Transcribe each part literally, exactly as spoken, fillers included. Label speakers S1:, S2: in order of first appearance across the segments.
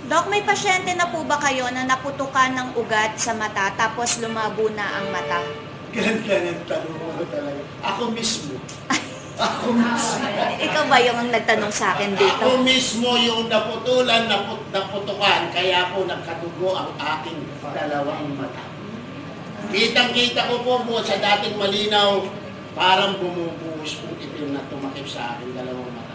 S1: Dok, may pasyente na po ba kayo na naputukan ng ugat sa mata tapos lumabo na ang mata?
S2: Ganyan-ganyan tanong mo talaga. Ako mismo. Ako mismo.
S1: Ikaw ba yung ang nagtanong sa akin dito?
S2: Ako mismo yung naputulan, naput naputukan, kaya po nagkatugo ang aking dalawang mata. Kitang-kita ko po po sa dating malinaw, parang bumubuhos po itim na tumakip sa aking dalawang mata.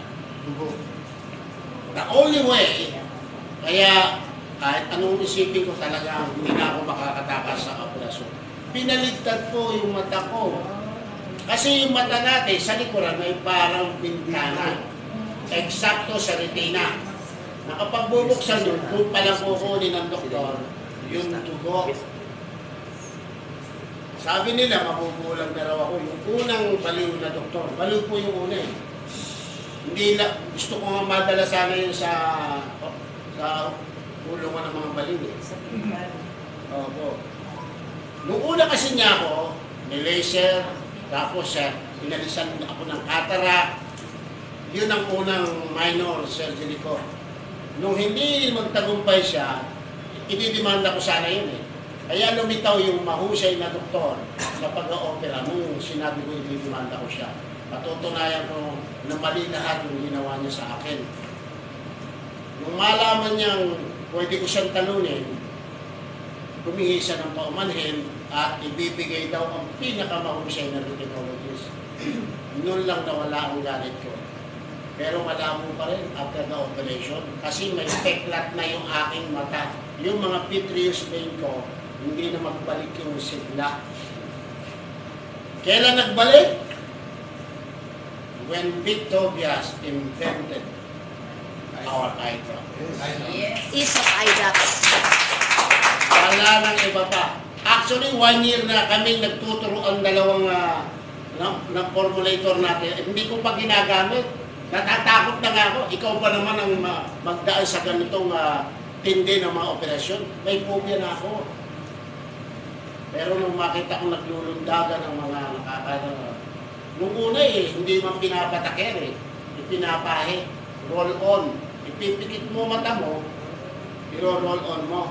S2: The only way, kaya kahit anong isipin ko talaga, hindi na ako makakatakas sa operasyon. Pinaligtad po yung mata ko. Kasi yung mata natin, sa likuran may parang bintana. Eksakto sa retina. Nakapagbubuksan yun, kung palang kukunin ng doktor, yung tugo. Sabi nila, mabubulang na raw ako. Yung unang baliw na doktor, baliw po yung una eh. Hindi na, gusto ko nga madala sana yun sa, sa ulungan ng mga baliw eh. Opo. Nung una kasi niya ako, ni-laser, tapos uh, pinalisan ako ng cataract. Yun ang unang minor surgery ko. Nung hindi magtagumpay siya, ididimanda ko sana yun eh. Kaya lumitaw yung mahusay na doktor sa pag-opera nung sinabi ko ididimanda ko siya. Patutunayan ko na mali lahat yung ginawa niya sa akin. Nung malaman niyang pwede ko siyang talunin, humingi siya ng paumanhin at ibibigay daw ang pinakamahusay na retinologist. Noon lang nawala ang galit ko. Pero malabo pa rin after the operation kasi may peklat na yung aking mata. Yung mga vitreous vein ko, hindi na magbalik yung sigla. Kailan nagbalik? When Victovias invented our eye drop.
S1: Yes. Ease of eye drops.
S2: Wala nang iba pa. Actually, one year na kami nagtuturo ang dalawang uh, ng, ng formulator natin. Hindi ko pa ginagamit. Natatakot na nga ako. Ikaw pa naman ang uh, magdaan sa ganitong uh, tindi ng mga operasyon. May phobia na ako. Pero nung makita ko naglulundagan ng mga nakakala, nung una eh, hindi man pinapatakir eh. Ipinapahe. Roll on. Ipipikit mo mata mo, i-roll on mo.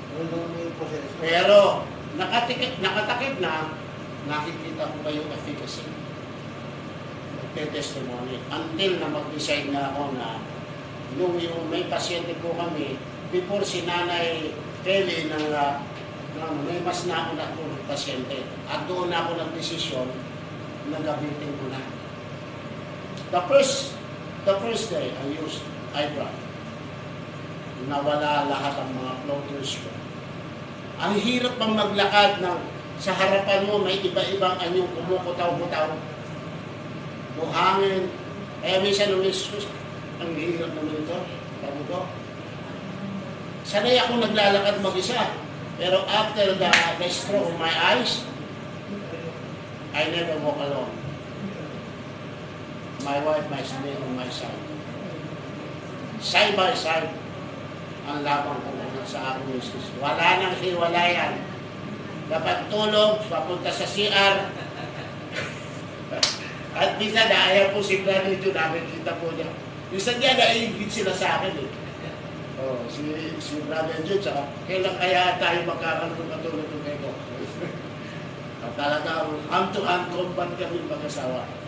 S2: Pero nakatikip, nakatakip na, nakikita ko ba yung efficacy? Testimony. Until na mag-decide na ako na nung yung may pasyente po kami, before si Nanay Kelly ng, uh, ng may mas na ako na pasyente. At doon na ako nag-desisyon na gamitin ko na. The first, the first day I used eye drop. Nawala lahat ang mga floaters ko. Ang hirap pang maglakad ng sa harapan mo may iba-ibang anyong kumukutaw-kutaw. Buhangin. Kaya minsan nung isus, ang hirap naman ito. Tamo ko. Sanay ako naglalakad mag-isa. Pero after the, the stroke of my eyes, I never walk alone. My wife, my son, on my side. Side by side, ang labang ko sa aking misis. Wala nang hiwalayan. Dapat tulog, papunta sa C R. At minsan, naaya po si Brad dito, nakikita po niya. Minsan niya, naiingit sila sa akin eh. Oh, si, si Brother Jude, saka, kailan kaya tayo magkakaroon katulad ng kayo? At talagang hand-to-hand combat kami mag-asawa.